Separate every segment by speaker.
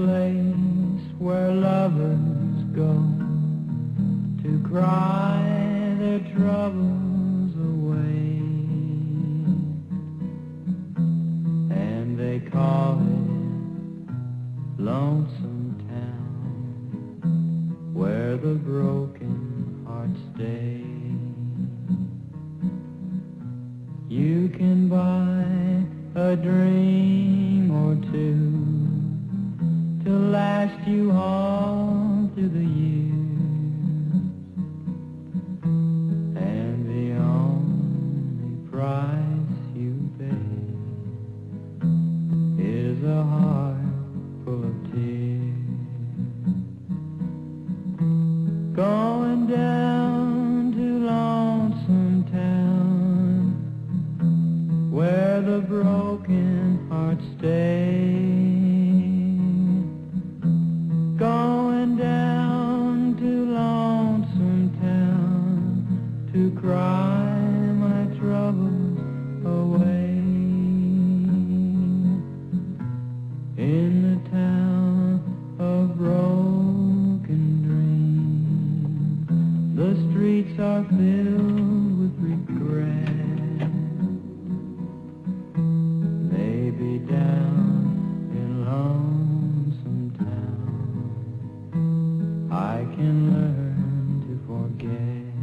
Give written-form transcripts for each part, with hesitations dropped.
Speaker 1: place where lovers go to cry their troubles away, and they call it Lonesome Town, where the broken hearts stay. You can buy a dream or two to last you all through the years, and the only price you pay is a heart full of tears. Going down to Lonesome Town, where the broken hearts stay. Going down to Lonesome Town to cry my troubles away. In the town of broken dreams, the streets are filled with regret. Maybe down in Lonesome Town I can learn to forget.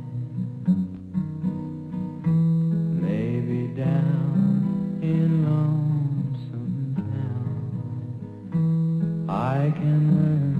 Speaker 1: Maybe down in Lonesome Town I can learn